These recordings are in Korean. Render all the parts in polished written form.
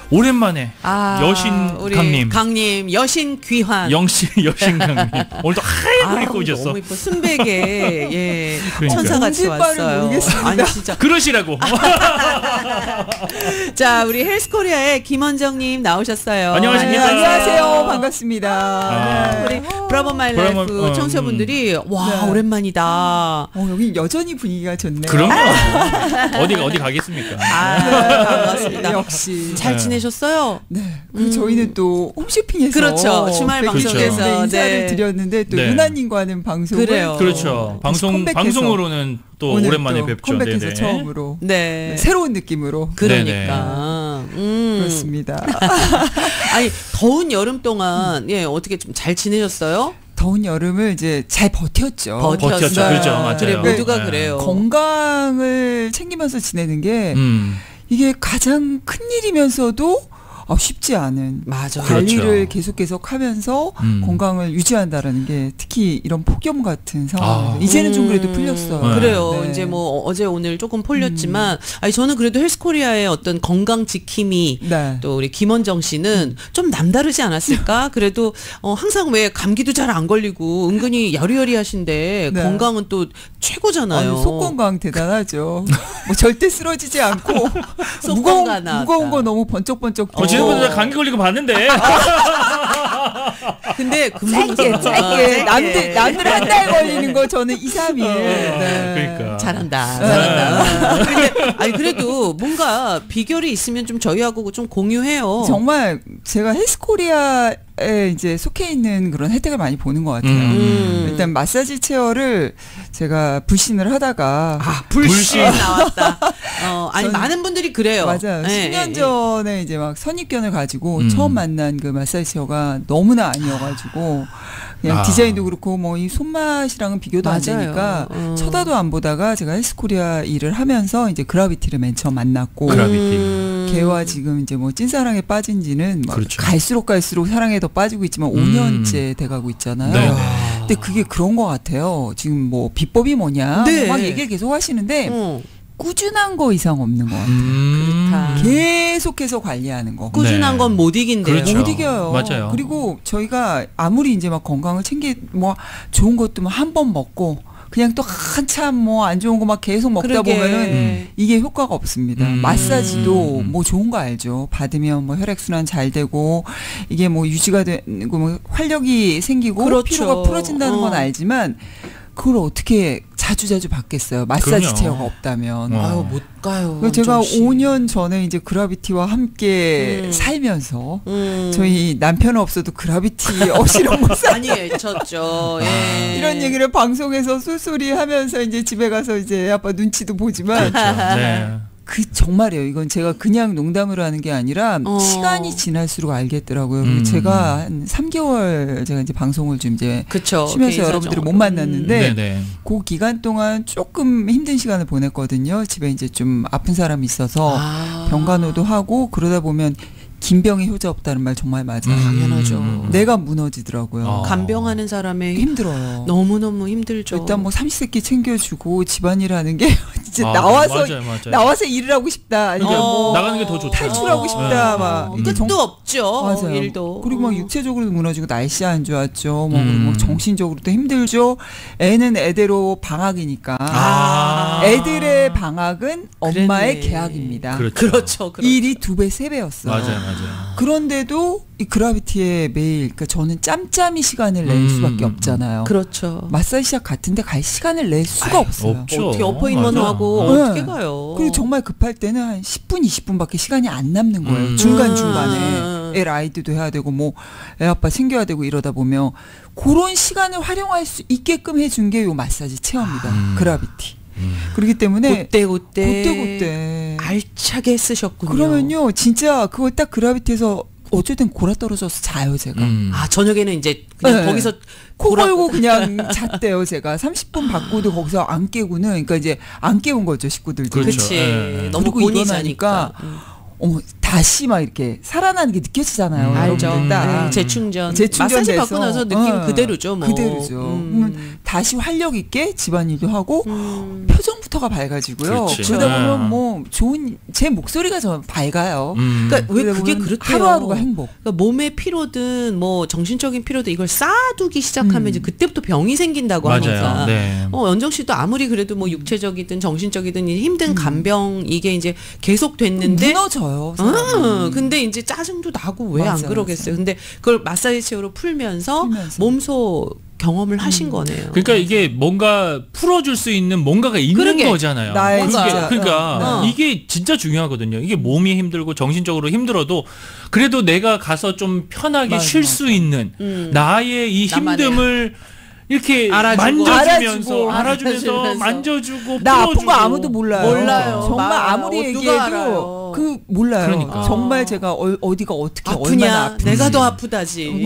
오랜만에 여신 우리 강님 여신 귀환 영씨 여신 강님 오늘도 하얀 입고 오셨어. 너무 이뻐. 순백에 예 그러니까. 천사같이 왔어요. 모르겠습니다. 아니 진짜 그러시라고. 자 우리 헬스코리아의 김원정님 나오셨어요. 안녕하십니까. 안녕하세요. 반갑습니다. 우리 브라보 마이 라이프 청취자분들이 와 네. 오랜만이다. 여기 여전히 분위기가 좋네요. 그럼요. 어디 가겠습니까? 반갑습니다. 역시 잘 지내셨어요? 네. 그리고 저희는 또 홈쇼핑에서 그렇죠. 주말 방송에서 인사를 드렸는데 또 유나님과는 방송을 그래요. 그렇죠. 방송으로는 또 오랜만에 뵙죠. 컴백해서 네네. 처음으로 네. 새로운 느낌으로 그러니까 그렇습니다. 아니 더운 여름 동안 예 어떻게 좀 잘 지내셨어요? 더운 여름을 이제 잘 버텼죠. 버텼죠. 그렇죠. 맞아요. 그래 모두가 네. 그래요. 건강을 챙기면서 지내는 게 이게 가장 큰 일이면서도 쉽지 않은 맞아. 관리를 그렇죠. 계속 하면서 건강을 유지한다라는 게 특히 이런 폭염 같은 상황에서 아. 이제는 좀 그래도 풀렸어요. 그래요. 네. 이제 뭐 어제 오늘 조금 풀렸지만 아니 저는 그래도 헬스코리아의 어떤 건강 지킴이 네. 또 우리 김원정 씨는 좀 남다르지 않았을까? 그래도 항상 왜 감기도 잘 안 걸리고 은근히 여리여리하신데 네. 건강은 또 최고잖아요. 속 건강 대단하죠. 뭐 절대 쓰러지지 않고 속 무거운 건강 거 너무 번쩍번쩍 지난번에 감기 걸리고 봤는데. 근데 짧게 남들 한 달 걸리는 거 저는 2, 3일. 네. 그러니까. 잘한다. 근데 아니 그래도 뭔가 비결이 있으면 좀 저희하고 좀 공유해요. 정말 제가 헬스코리아에 이제 속해 있는 그런 혜택을 많이 보는 것 같아요. 일단 마사지 체어를 제가 불신을 하다가 불신 나왔다. 아니 많은 분들이 그래요. 맞아요. 네, 10년 전에 이제 막 선입견을 가지고 처음 만난 그 마사지 체어가 너무나 아니어가지고 그냥 디자인도 그렇고 뭐 이 손맛이랑은 비교도 안 되니까 쳐다도 안 보다가 제가 헬스코리아 일을 하면서 이제 그라비티를 맨 처음 만났고 그라비티. 걔와 지금 이제 뭐 찐사랑에 빠진 지는 막 그렇죠. 갈수록 사랑에 더 빠지고 있지만 5년째 돼가고 있잖아요. 네네. 근데 그게 그런 것 같아요. 지금 뭐 비법이 뭐냐 네. 막 얘기를 계속 하시는데 꾸준한 거 이상 없는 것 같아요. 그렇다. 계속해서 관리하는 거. 꾸준한 네. 건 못 이긴대요. 그렇죠. 못 이겨요. 맞아요. 그리고 저희가 아무리 이제 막 건강을 뭐 좋은 것도 뭐 한 번 먹고 그냥 또 한참 뭐 안 좋은 거 막 계속 먹다 그러게. 보면은 이게 효과가 없습니다. 마사지도 뭐 좋은 거 알죠. 받으면 뭐 혈액순환 잘 되고 이게 뭐 유지가 되고 뭐 활력이 생기고 그렇죠. 피로가 풀어진다는 건 알지만 그걸 어떻게 자주 받겠어요. 마사지 그럼요. 체어가 없다면. 아유 못 가요. 제가 정씨. 5년 전에 이제 그라비티와 함께 살면서 저희 남편은 없어도 그라비티 없이는 못 살. 많이 외쳤죠. 예. 이런 얘기를 방송에서 쏠쏠이 하면서 이제 집에 가서 이제 애 아빠 눈치도 보지만 네. 정말이에요. 이건 제가 그냥 농담으로 하는 게 아니라 시간이 지날수록 알겠더라고요. 그리고 제가 한 3개월 제가 이제 방송을 좀 이제 그쵸. 쉬면서 여러분들을 못 만났는데 네네. 그 기간 동안 조금 힘든 시간을 보냈거든요. 집에 이제 좀 아픈 사람이 있어서 병간호도 하고 그러다 보면 긴병의 효자 없다는 말 정말 맞아요. 당연하죠. 내가 무너지더라고요. 간병하는 사람의 힘들어요. 너무너무 힘들죠. 일단 뭐 삼시세끼 챙겨주고 집안일 하는 게 진짜 맞아요. 나와서 일을 하고 싶다. 아니면 뭐 나가는 게 더 좋다. 탈출하고 싶다. 막 이게 끝도 없죠. 맞아요. 일도. 그리고 막 육체적으로도 무너지고 날씨 안 좋았죠. 뭐 그리고 뭐 정신적으로도 힘들죠. 애는 애대로 방학이니까. 애들의 방학은 엄마의 계약입니다. 그렇죠. 일이 2배, 3배였어요. 맞아요. 그런데도 이 그라비티에 매일, 그러니까 저는 짬짬이 시간을 낼 수밖에 없잖아요. 그렇죠. 마사지샵 같은데 갈 시간을 낼 수가 없어요. 없죠. 어떻게 어포인먼트 맞아. 하고 어떻게 가요? 그리고 정말 급할 때는 한 10분, 20분밖에 시간이 안 남는 거예요. 중간중간에. 애 라이드도 해야 되고 뭐 애 아빠 챙겨야 되고 이러다 보면 그런 시간을 활용할 수 있게끔 해준 게 요 마사지 체어입니다. 그라비티. 그렇기 때문에 그때 알차게 쓰셨군요. 그러면요 진짜 그걸 딱 그라비티에서 어쩔 땐 골아 떨어져서 자요 제가. 저녁에는 이제 그냥 거기서 코 골고 그냥 잤대요 제가. 30분 받고도 거기서 안 깨고는, 그러니까 이제 안 깨운 거죠 식구들도. 그렇지. 네. 너무 그리고 곤이자니까. 다 다시 막 이렇게 살아나는 게 느껴지잖아요. 알죠. 여러분들 딱. 네, 재충전. 재충전돼서. 마사지 받고 나서 느낌 그대로죠. 뭐. 그대로죠. 다시 활력 있게 집안일도 하고 표정부터가 밝아지고요. 그렇지. 그러다 보면 뭐 좋은 제 목소리가 좀 밝아요. 그러니까 왜 그게 그렇대요. 하루하루가 행복. 그러니까 몸의 피로든 뭐 정신적인 피로든 이걸 쌓아두기 시작하면 이제 그때부터 병이 생긴다고 맞아요. 하니까. 네. 연정 씨도 아무리 그래도 뭐 육체적이든 정신적이든 힘든 간병 이게 이제 계속 됐는데 무너져요. 근데 이제 짜증도 나고 왜 안 맞아, 그러겠어요. 근데 그걸 마사지 체어로 풀면서 몸소 경험을 하신 거네요. 그러니까 이게 뭔가 풀어줄 수 있는 뭔가가 있는 그러게. 거잖아요. 나의 그러니까 이게 진짜 중요하거든요. 이게 몸이 힘들고 정신적으로 힘들어도 그래도 내가 가서 좀 편하게 쉴 수 있는 나의 이 힘듦을 이렇게 만져주면서 알아주면서 만져주고 나 아픈 풀어주고. 거 아무도 몰라요. 정말 맞아. 아무리 누가 얘기해도 알아요. 몰라요. 그러니까. 정말 제가 어디가 어떻게 얼마나 아프냐? 아픈지. 내가 더 아프다지.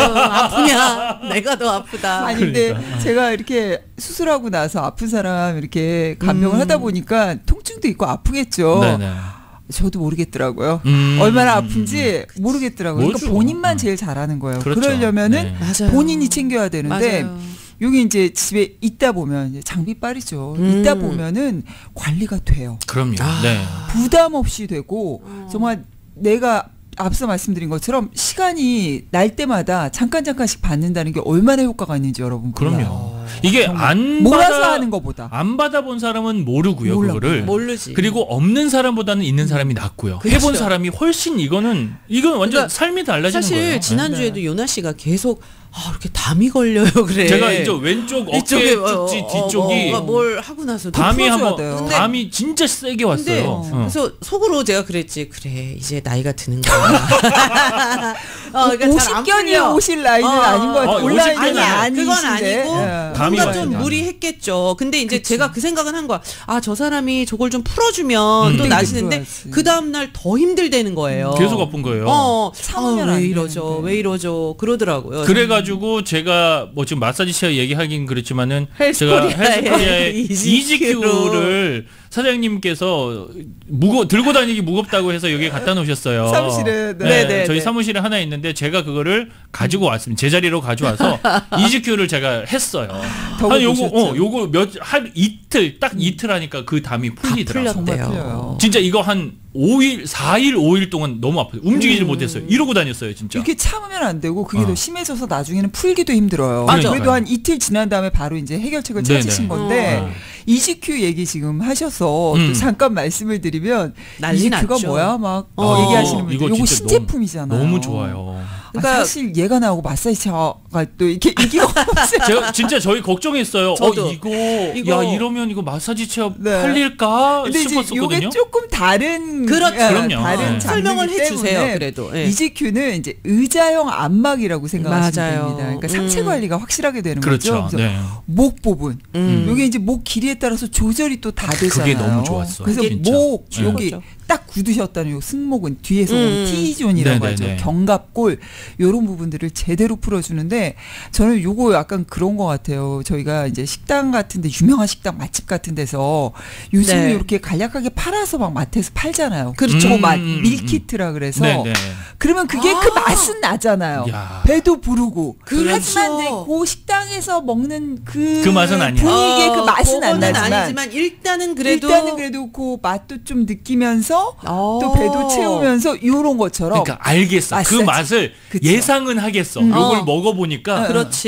아프냐? 내가 더 아프다. 아니 근데 그러니까. 제가 이렇게 수술하고 나서 아픈 사람 이렇게 간병을 하다 보니까 통증도 있고 아프겠죠. 네네. 저도 모르겠더라고요. 얼마나 아픈지 모르겠더라고요. 그러니까 뭐죠? 본인만 제일 잘하는 거예요. 그렇죠. 그러려면은 네. 맞아요. 본인이 챙겨야 되는데 맞아요. 여기 이제 집에 있다 보면 이제 장비빨이죠. 있다 보면은 관리가 돼요. 그럼요. 네. 부담 없이 되고 정말 내가 앞서 말씀드린 것처럼 시간이 날 때마다 잠깐씩 받는다는 게 얼마나 효과가 있는지 여러분 몰라요. 그럼요. 이게 안 몰아서 하는 것보다. 안 받아본 사람은 모르고요. 그거를. 모르지. 그리고 없는 사람보다는 있는 사람이 낫고요. 해본 사람이 훨씬 이건 완전 그러니까 삶이 달라지는 사실 거예요. 지난주에도 요나 씨가 계속 이렇게 담이 걸려요 그래. 제가 이제 왼쪽 어깨 쪽지 뒤쪽이 뭘 하고 나서 담이 풀어줘야 돼요. 근데- 담이 진짜 세게 근데 왔어요. 그래서 속으로 제가 그랬지. 그래 이제 나이가 드는 거야. 그러니까 잘안 50견이 풀려. 오실 나이는 아닌 것 같아요. 50견이 온라인은 아니에요. 그건 아니신데. 아니고 예. 담이 뭔가 좀 와요, 담이. 무리했겠죠. 근데 이제 제가 그 생각은 한 거야. 저 사람이 저걸 좀 풀어주면 또 그때 나아지는데 풀어야지. 그 다음 날 더 힘들다는 거예요. 계속 아픈 거예요. 참으면 왜 안 이러죠? 되는데. 왜 이러죠? 그러더라고요. 그래가지고 제가 뭐 지금 마사지 체어 얘기하긴 그렇지만은 헬스코리아의 제가 헬스코리아의 EGQ 로. EGQ를 사장님께서 들고 다니기 무겁다고 해서 여기에 갖다 놓으셨어요. 사무실에, 네, 네, 저희 네. 사무실에 하나 있는데 제가 그거를 가지고 왔습니다. 제자리로 가져와서 EGQ를 제가 했어요. 한 요거 한 이틀 딱 이틀 하니까 그 담이 풀리더라고요. 정말 풀렸대요. 풀려요. 진짜 이거 한 4일 5일 동안 너무 아파요. 움직이질 못했어요. 이러고 다녔어요, 진짜. 이렇게 참으면 안 되고 그게 더 심해져서 나중에는 풀기도 힘들어요. 맞아. 그래도 한 이틀 지난 다음에 바로 이제 해결책을 네네. 찾으신 건데 EGQ 얘기 지금 하셔서 또 잠깐 말씀을 드리면 난리 EGQ가 났죠. 뭐야 막 어, 얘기하시는 분들 이거 요거 진짜 신제품이잖아요. 너무 좋아요. 그러니까 사실 얘가 나오고 마사지 체어가 또 이렇게 인기가 없어요. 제가 진짜 저희 걱정했어요. 저도. 이거 이러면 이거 마사지 체어 네. 팔릴까 근데 이제 싶었었거든요. 이게 조금 다른 그렇죠. 그럼요. 다른 네. 설명을 장르이기 해주세요. 때문에 그래도 예. EGQ는 이제 의자형 안막이라고 생각하시면 맞아요. 됩니다. 그러니까 상체 관리가 확실하게 되는 그렇죠. 거죠. 네. 목 부분, 여기 이제 목 길이에 따라서 조절이 또 다 되잖아요. 그게 너무 좋았어, 그래서 진짜. 목 네. 여기 그렇죠. 딱 굳으셨다는 요 승모근 뒤에서 오는 T존이라고 네네네. 하죠. 견갑골 요런 부분들을 제대로 풀어주는데 저는 요거 약간 그런 것 같아요. 저희가 이제 식당 같은데 유명한 식당 맛집 같은 데서 요즘에 네. 이렇게 간략하게 팔아서 막 마트에서 팔잖아요. 그렇죠. 뭐 밀키트라 그래서 네네. 그러면 그게 그 맛은 나잖아요. 야. 배도 부르고. 그렇죠. 하지만 이제 그 식당에서 먹는 그 맛은 아니야. 분위기의 그 맛은 안 그거는 나지만 아니지만 일단은 그래도 그 맛도 좀 느끼면서 어. 또 배도 채우면서 이런 것처럼 그러니까 알겠어. 그 마사지. 맛을 그쵸. 예상은 하겠어. 요걸 먹어보니까 그렇지.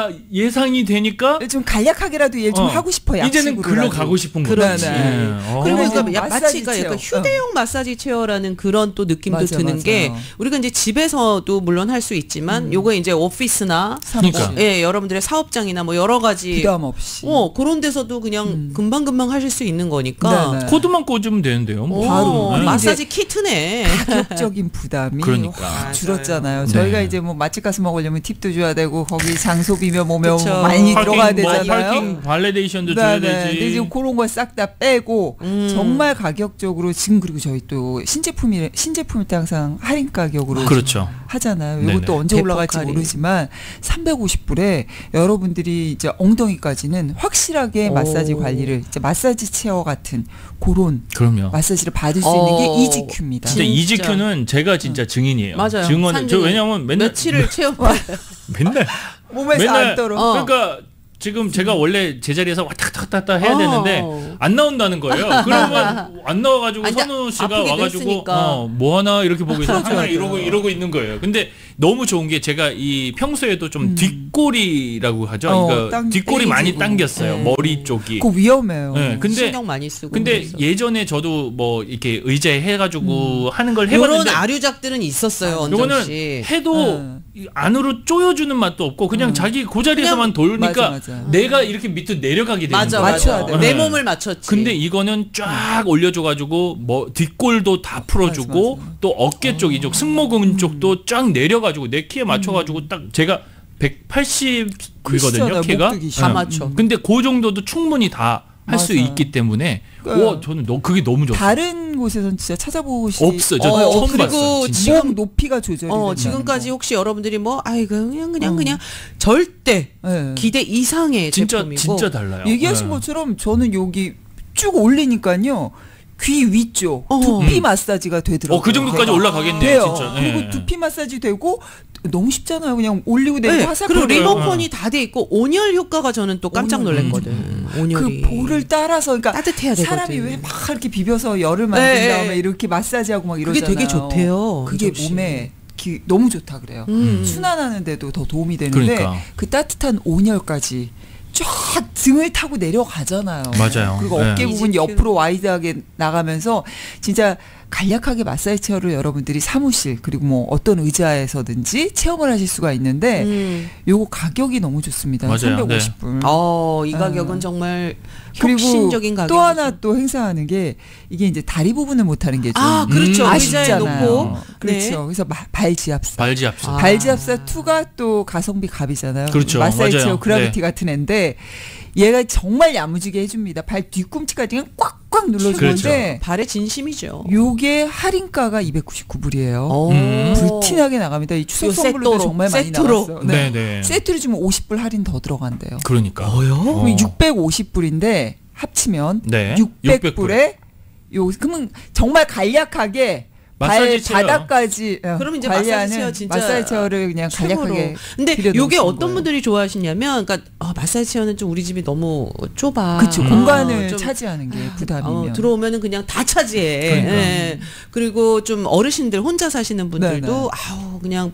예상이 되니까 좀 간략하게라도 얘 좀 하고 싶어. 이제는 글로 가고 싶은 거지. 그렇지. 그리고 그래서 그러니까 마사지 마치가 약간 체어. 휴대용 마사지 체어라는 그런 또 느낌도 맞아, 드는 맞아요. 게 우리가 이제 집에서도 물론 할 수 있지만 요거 이제 오피스나 그러니까. 예, 여러분들의 사업장이나 뭐 여러 가지 부담 없이. 그런 데서도 그냥 금방금방 하실 수 있는 거니까 네네. 코드만 꽂으면 되는데요. 뭐. 바로. 네. 마사지 키트네. 가격적인 부담이 그러니까. 확 줄었잖아요. 네. 저희가 이제 뭐 맛집 가서 먹으려면 팁도 줘야 되고 거기 장소비며 뭐며 그쵸. 많이 파킹, 들어가야 뭐 되잖아요. 파킹 발레데이션도 줘야 네, 되지. 근데 지금 그런 거 싹 다 빼고 정말 가격적으로 지금 그리고 저희 또 신제품일 때 항상 할인 가격으로 그렇죠. 하잖아요. 네네. 이것도 언제 올라갈지 대폭 할인. 모르지만 350불에 여러분들이 이제 엉덩이까지는 확실하게 마사지 관리를 이제 마사지 체어 같은 그런 그럼요. 마사지를 받을 수 있는 게 이지큐입니다. 진짜 진짜. 이지큐는 제가 진짜 증인이에요. 맞아요. 증언. 저 왜냐면 맨날 며칠을 채워 맨날 몸에서 안 떨어. 그러니까 지금 제가 원래 제자리에서 왔다 갔다 해야 되는데 안 나온다는 거예요. 그러면 안 나와가지고 아니, 선우 씨가 아프게 와가지고 됐으니까. 뭐 하나 이렇게 보고 있어. 항상 이러고 있는 거예요. 근데 너무 좋은 게 제가 이 평소에도 좀 뒷골이라고 하죠. 그러니까 뒷골이 많이 당겼어요. 머리 쪽이. 그거 위험해요. 네, 근데 신경 많이 쓰고. 근데 그래서. 예전에 저도 뭐 이렇게 의자에 해가지고 하는 걸 이런 해봤는데 아류작들은 있었어요. 언정 요거는 씨. 해도 안으로 쪼여주는 맛도 없고 그냥 자기 그 자리에서만 돌니까 맞아. 내가 이렇게 밑으로 내려가게 되는 맞아, 거예요. 맞춰야 돼. 내 몸을 맞췄지. 근데 이거는 쫙 올려줘가지고 뭐 뒷골도 다 풀어주고 맞아. 또 어깨 쪽 이쪽 승모근 쪽도 쫙 내려가지고 내 키에 맞춰가지고 딱 제가 180이거든요 키가. 다 맞춰. 근데 그 정도도 충분히 다 할 수 맞아. 있기 때문에 와 저는 그게 너무 좋았어요. 다른 곳에선 진짜 찾아보시 없어요. 저 처음 그리고 봤어요. 진짜. 지금 목 높이가 조절이 된다는 지금까지 거. 혹시 여러분들이 뭐 아이고 그냥 절대 네. 기대 이상의 진짜 제품이고 진짜 달라요. 얘기하신 네. 것처럼 저는 여기 쭉 올리니까요. 귀 위쪽 어. 두피 마사지가 되더라고요. 그 정도까지 올라가겠네요, 돼요. 진짜. 그리고 예. 두피 마사지 되고 너무 쉽잖아요. 그냥 올리고 내리고 네, 화살 그리고 펴고요. 리모컨이 다 돼 있고 온열 효과가 저는 또 깜짝 온열. 놀랐거든. 그 온열이. 볼을 따라서 그러니까 따뜻해야 되거든. 사람이 왜 막 이렇게 비벼서 열을 만든 네, 다음에 네. 이렇게 마사지하고 막 그게 이러잖아요. 되게 좋대요. 그게 은정 씨. 몸에 너무 좋다 그래요. 순환하는데도 더 도움이 되는데 그러니까. 그 따뜻한 온열까지 쫙 등을 타고 내려가잖아요. 맞아요. 그리고 네. 어깨 부분 이지큐. 옆으로 와이드하게 나가면서 진짜 간략하게 마사지 체어를 여러분들이 사무실 그리고 뭐 어떤 의자에서든지 체험을 하실 수가 있는데 요거 가격이 너무 좋습니다. 맞아요. 350불. 이 가격은 정말 그리고 혁신적인 가격이죠. 또 하나 또 행사하는 게 이게 이제 다리 부분을 못 하는 게 좀 그렇죠. 의자에 아쉽잖아요. 놓고. 그렇죠. 네. 그래서 발지압사. 발지압사. 발지압사 2가 또 가성비 갑이잖아요. 그렇죠. 마사지 맞아요. 체어 그라비티 네. 같은 애인데 얘가 정말 야무지게 해줍니다. 발 뒤꿈치까지 그냥 꽉꽉 눌러주는데 발의 진심이죠. 요게 할인가가 299불이에요. 오. 불티나게 나갑니다. 이 추석 요 선물로 세트로, 정말 많이 세트로. 나갔어요. 네네. 세트로 주면 50불 할인 더 들어간대요. 그러니까. 그럼 650불인데 합치면 네. 600불에 그러면 정말 간략하게 발 마사지 체어. 바닥까지 그럼 이제 관리하는 마사지 체어 진짜 마사지 체어를 그냥 최고로. 간략하게 근데 빌려놓으신 요게 어떤 거예요. 분들이 좋아하시냐면 그러니까 마사지 체어는 좀 우리 집이 너무 좁아. 그쵸 공간을 좀 차지하는 게 부담이면 들어오면은 그냥 다 차지해. 그러니까. 예. 그리고 좀 어르신들 혼자 사시는 분들도 네네. 그냥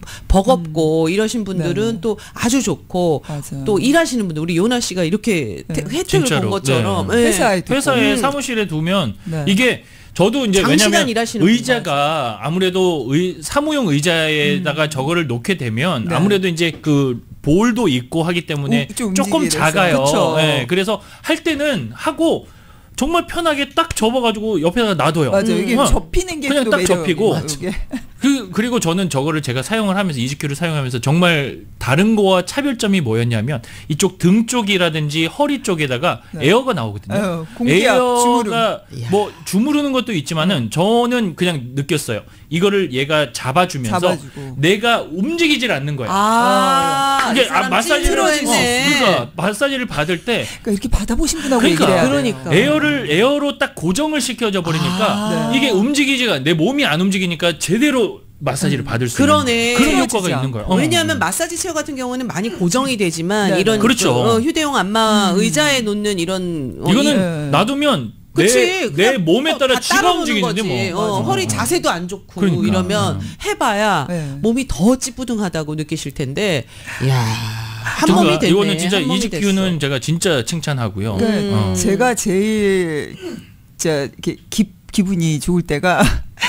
버겁고 이러신 분들은 네네. 또 아주 좋고 맞아요. 또 일하시는 분들 우리 요나 씨가 이렇게 네. 혜택을 진짜로. 본 것처럼 네. 예. 회사에 두고. 회사에 사무실에 두면 네. 이게 저도 이제 장시간 왜냐면 일하시는 의자가 아무래도 사무용 의자에다가 저거를 놓게 되면 네. 아무래도 이제 그 볼도 있고 하기 때문에 좀 조금 움직이게 작아요. 돼서. 그쵸. 예, 그래서 할 때는 하고 정말 편하게 딱 접어가지고 옆에다가 놔둬요. 맞아요. 이게 어. 접히는 게 그냥 또 딱 매력이에요. 접히고. 이게. 그리고 저는 저거를 제가 사용을 하면서 이지큐를 사용하면서 정말 다른 거와 차별점이 뭐였냐면 이쪽 등 쪽이라든지 허리 쪽에다가 네. 에어가 나오거든요. 공기압 주무름. 에어가 뭐 주무르는 것도 있지만은 저는 그냥 느꼈어요. 이거를 얘가 잡아주면서 잡아주고. 내가 움직이질 않는 거야. 이 이게 사람 마사지를 찌들어지네. 그러니까 마사지를 받을 때 그러니까 이렇게 받아보신 분하고 그러니까. 얘기를 해야 그러니까. 돼요. 에어로 딱 고정을 시켜져 버리니까 네. 이게 움직이지가 내 몸이 안 움직이니까 제대로 마사지를 받을 수 그러네. 있는 그런 틀어지지 효과가 있는 거예요. 왜냐하면 마사지 체어 같은 경우는 많이 고정이 되지만 네, 이런 그렇죠. 휴대용 안마 의자에 놓는 이런 이거는 네. 놔두면 그치. 내 그냥 몸에 따라 다 지가 따라오는 움직이는데 거지. 뭐. 맞아. 허리 자세도 안 좋고 그러니까. 이러면 해봐야 네. 몸이 더 찌뿌둥하다고 느끼실 텐데, 야, 한 몸이 됐네. 이거는 진짜 한 몸이 이지큐는 됐어. 제가 진짜 칭찬하고요. 그러니까 제가 제일 진짜 이렇게 기분이 좋을 때가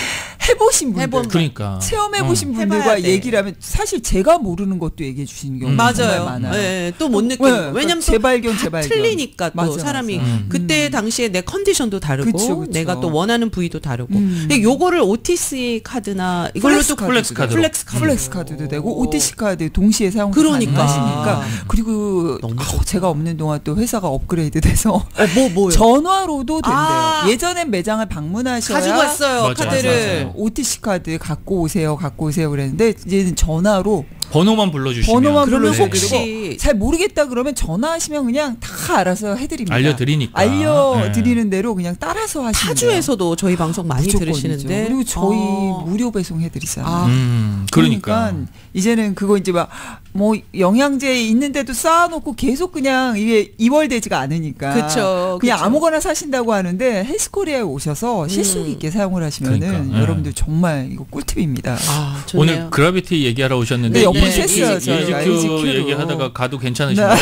해보신 분들, 그러니까 체험해보신 해봐야 분들과 돼. 얘기를 하면 사실 제가 모르는 것도 얘기해 주시는 경우가 정말 맞아요. 많아요. 네, 또 못 느끼는 거. 왜냐면 또 재발견, 다 재발견. 틀리니까 또 맞아, 사람이 맞아. 그때 당시에 내 컨디션도 다르고 그쵸. 내가 또 원하는 부위도 다르고. 근데 요거를 OTC 카드나 이걸로 또 플렉스 카드로. 플렉스 카드도 되고 OTC 카드 동시에 사용 그러니까. 가능하시니까 그리고 너무 제가 없는 동안 또 회사가 업그레이드돼서 뭐요? 전화로도 된대요. 아. 예전엔 매장을 방문하셔야 가지고 왔어요 맞아요. 카드를. OTC 카드 갖고 오세요 그랬는데 이제는 전화로 번호만 불러주시면 그러면 불러주시고 혹시 잘 모르겠다 그러면 전화하시면 그냥 다 알아서 해드립니다. 알려드리니까. 알려드리는 대로 그냥 따라서 하시면 타주에서도 저희 방송 많이 무조건이죠. 들으시는데 그리고 저희 무료 배송 해드리잖아요. 그러니까 이제는 그거 이제 막 뭐 영양제 있는데도 쌓아놓고 계속 그냥 이게 이월되지가 않으니까 그쵸, 그냥 그쵸. 아무거나 사신다고 하는데 헬스코리아에 오셔서 실속 있게 사용을 하시면은 그러니까, 여러분들 정말 이거 꿀팁입니다. 아, 좋네요. 오늘 그라비티 얘기하러 오셨는데 네, 옆으로 뺐어요, 저희가. 이지큐 이지큐로. 얘기하다가 가도 괜찮으신가요?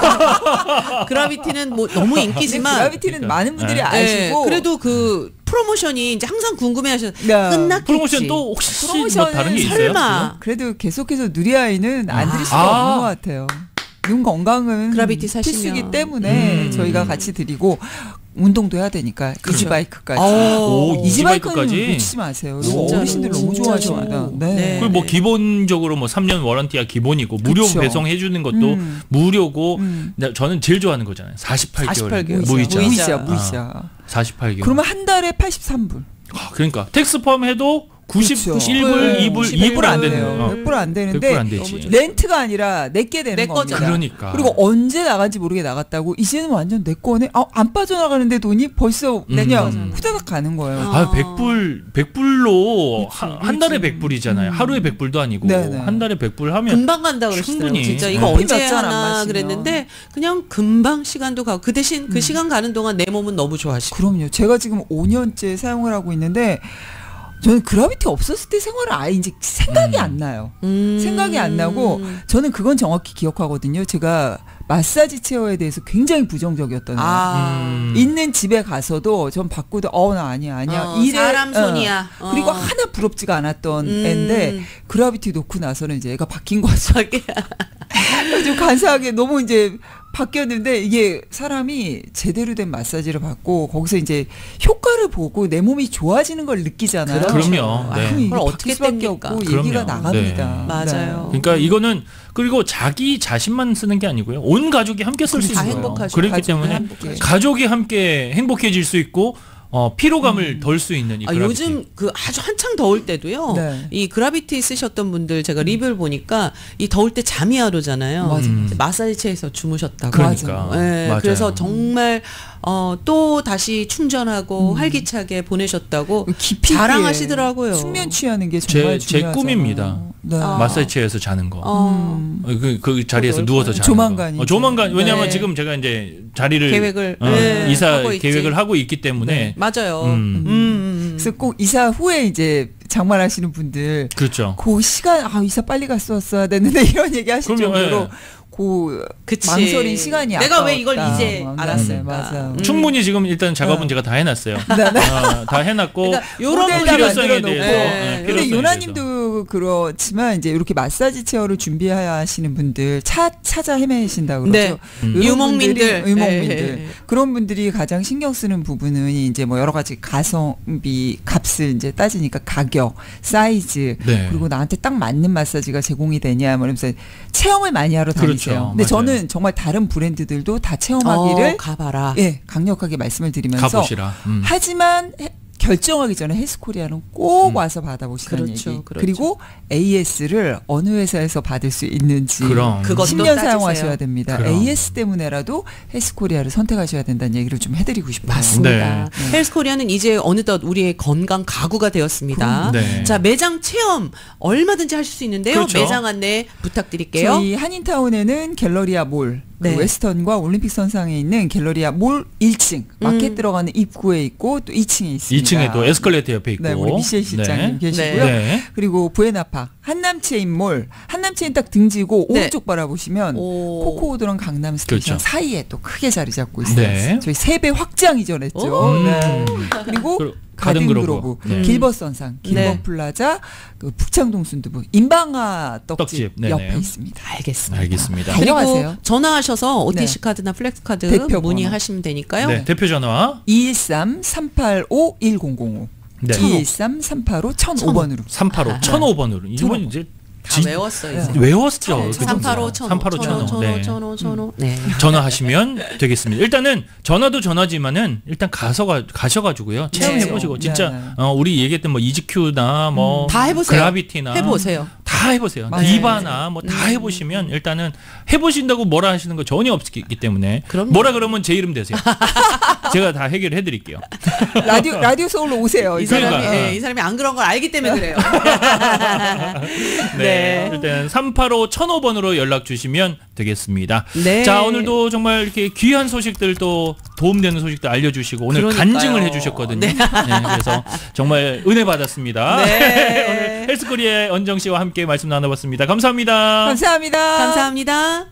그라비티는 뭐 너무 인기지만 그라비티는 그러니까. 많은 분들이 네. 아시고 그래도 그 프로모션이 이제 항상 궁금해하셔서 네. 끝났겠지. 프로모션 또 혹시 뭐 프로모션은 다른 게 있어요? 설마. 그래도 계속해서 누리아이는 안 드릴 수가 없는 것 같아요. 눈 건강은 그라비티 사시면. 필수기 때문에 저희가 같이 드리고 운동도 해야 되니까 이지바이크까지. 오, 이지바이크는 이지바이크까지? 놓치지 마세요. 이거 진짜로, 어르신들 너무 진짜로. 좋아하십니다. 네. 그리고 뭐 기본적으로 뭐 3년 워런티가 기본이고 무료 그쵸. 배송해 주는 것도 무료고 저는 제일 좋아하는 거잖아요. 48개월 48개월. 무이자. 무이자. 48개월. 그러면 한 달에 83불. 그러니까 텍스 포함해도 91불, 2불 안 되네요. 100불 안 100불 되는데 안 되지. 렌트가 아니라 내게 되는 내 겁니다. 거잖아. 그러니까. 그리고 언제 나간지 모르게 나갔다고 이제는 완전 내 거네. 안 빠져나가는데 돈이 벌써 그냥 후다닥 가는 거예요. 100불로 한 달에 100불이잖아요. 하루에 100불도 아니고 네네. 한 달에 100불 하면 금방 간다 그러시더라고요. 충분히. 진짜 이거 커피 언제 몇 잔안 하나 마시면. 그랬는데 그냥 금방 시간도 가고 그 대신 그 시간 가는 동안 내 몸은 너무 좋아지고. 그럼요. 제가 지금 5년째 사용을 하고 있는데 저는 그라비티 없었을 때 생활을 아예 이제 생각이 안 나요. 생각이 안 나고 저는 그건 정확히 기억하거든요. 제가 마사지 체어에 대해서 굉장히 부정적이었던 거예요. 있는 집에 가서도 전 바꾸도 나 아니야. 사람 손이야. 그리고 하나 부럽지가 않았던 애인데 그라비티 놓고 나서는 이제 애가 바뀐 거 같아요. 좀 간사하게 너무 이제 바뀌었는데 이게 사람이 제대로 된 마사지를 받고 거기서 이제 효과를 보고 내 몸이 좋아지는 걸 느끼잖아요. 그럼요. 네. 그럼 이게 그걸 어떻게 바뀔 수밖에 땡길까? 없고 그럼요. 얘기가 나갑니다. 네. 맞아요. 그러니까 이거는 그리고 자기 자신만 쓰는 게 아니고요. 온 가족이 함께 쓸 수 다 있는 거예요. 행복하죠. 그렇기 가족이 때문에 함께. 가족이 함께 행복해질 수 있고 피로감을 덜 수 있는 이 그라비티. 요즘 그 아주 한창 더울 때도요. 네. 이 그라비티 쓰셨던 분들 제가 리뷰를 보니까 이 더울 때 잠이 안 오잖아요. 맞아요. 마사지 체에서 주무셨다고. 그러니까. 네, 맞아요. 그래서 정말 또 다시 충전하고 활기차게 보내셨다고 깊이 자랑하시더라고요. 숙면 취하는 게 정말 제 중요하잖아요. 꿈입니다. 네. 마사지 체에서 자는 거. 그 자리에서 그거 누워서 자는 조만간이죠. 거. 조만간. 왜냐하면 네. 지금 제가 이제 자리를 계획을 이사 하고 있지. 계획을 하고 있기 때문에 맞아요. 그래서 꼭 이사 후에 이제 장만하시는 분들 그렇죠. 그 시간 이사 빨리 갔었어야 됐는데 이런 얘기 하실 그럼요, 정도로 예. 그 그치. 망설인 시간이 내가 왜 이걸 아까웠다. 이제 네, 알았을까. 맞아요. 충분히 지금 일단 작업은 제가 다 해놨어요. 다 해놨고 그러니까 요런 모델 필요성에 만들어 대해서. 놓고. 네. 근데 필요성에 요나님도 그렇지만 이제 이렇게 마사지 체어를 준비하시는 분들 찾아 헤매신다 그러죠. 네. 이런 유목민들. 분들이, 유목민들 네. 그런 분들이 가장 신경 쓰는 부분은 이제 뭐 여러 가지 가성비 값을 이제 따지니까 가격, 사이즈 네. 그리고 나한테 딱 맞는 마사지가 제공이 되냐 뭐 이러면서 체험을 많이 하러 다니세요. 그렇죠. 근데 맞아요. 저는 정말 다른 브랜드들도 다 체험하기를 가봐라. 강력하게 말씀을 드리면서 가보시라. 하지만 결정하기 전에 헬스코리아는 꼭 와서 받아보시라는 그렇죠, 얘기. 그렇죠. 그리고 AS를 어느 회사에서 받을 수 있는지 그럼. 그것도 10년 따지세요. 사용하셔야 됩니다. 그럼. AS 때문에라도 헬스코리아를 선택하셔야 된다는 얘기를 좀 해드리고 싶어요. 맞습니다. 네. 헬스코리아는 이제 어느덧 우리의 건강 가구가 되었습니다. 네. 자, 매장 체험 얼마든지 하실 수 있는데요. 그렇죠. 매장 안내 부탁드릴게요. 저희 한인타운에는 갤러리아 몰, 그 네. 웨스턴과 올림픽 선상에 있는 갤러리아 몰 1층 마켓 들어가는 입구에 있고 또 2층에 있습니다. 2층에도 에스컬레이터 옆에 있고. 네, 우리 미셸 실장님 네. 계시고요. 네. 그리고 부에나파 한남체인몰, 한남체인 딱 등지고 네. 오른쪽 바라보시면 오. 코코우드랑 강남 스테이션 그렇죠. 사이에 또 크게 자리 잡고 있어요. 네. 저희 3배 확장 이전했죠. 오. 네. 그리고 가든 가든그로브, 네. 길버선상, 길버플라자, 그 북창동 순두부, 인방아 떡집, 떡집. 네네. 옆에 있습니다. 알겠습니다. 알겠습니다. 그리고 달려가세요. 전화하셔서 OTC 네. 카드나 플렉스 카드 대표 문의하시면 되니까요. 네, 대표 전화 213-385-1005 네. 213-385-1005번으로 385 1005번으로. 이번 이제 다 외웠어 이제. 외웠죠. 385 전호. 네. 전화하시면 되겠습니다. 일단은 전화도 전화지만은 일단 가셔가지고요. 체험해보시고 진짜 우리 얘기했던 뭐 EGQ나 뭐 다 해보세요. 그라비티나 해보세요. 다 해보세요. 맞아요. 디바나 뭐 다 해보시면 일단은 해보신다고 뭐라 하시는 거 전혀 없기 때문에 그럼요. 뭐라 그러면 제 이름 대세요. 제가 다 해결해드릴게요. 라디오 서울로 오세요. 이 사람이 그러니까. 이 사람이 안 그런 걸 알기 때문에 그래요. 네. 일단 385-1005번으로 연락 주시면 되겠습니다. 네. 자, 오늘도 정말 이렇게 귀한 소식들 또 도움되는 소식들 알려주시고 오늘 그러니까요. 간증을 해주셨거든요. 네. 그래서 정말 은혜 받았습니다. 네. 오늘 헬스코리아의 언정 씨와 함께 말씀 나눠봤습니다. 감사합니다. 감사합니다. 감사합니다.